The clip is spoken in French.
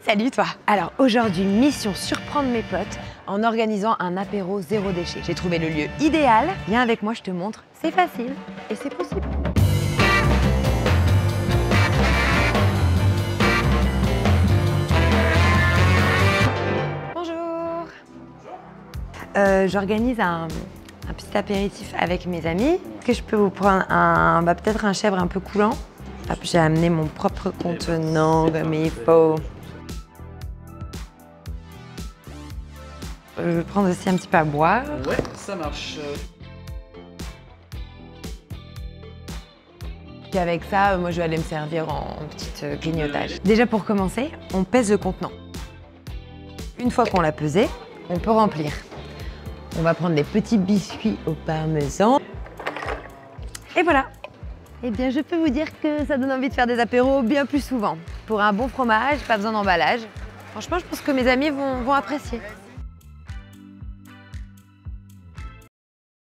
Salut toi! Alors aujourd'hui, mission surprendre mes potes en organisant un apéro zéro déchet. J'ai trouvé le lieu idéal. Viens avec moi, je te montre. C'est facile et c'est possible. Bonjour! J'organise un petit apéritif avec mes amis. Est-ce que je peux vous prendre peut-être un chèvre un peu coulant? Hop, j'ai amené mon propre contenant comme il faut. Je vais prendre aussi un petit peu à boire. Ouais, ça marche. Et avec ça, moi je vais aller me servir en petit grignotage. Déjà pour commencer, on pèse le contenant. Une fois qu'on l'a pesé, on peut remplir. On va prendre des petits biscuits au parmesan. Et voilà. Eh bien, je peux vous dire que ça donne envie de faire des apéros bien plus souvent. Pour un bon fromage, pas besoin d'emballage. Franchement, je pense que mes amis vont apprécier.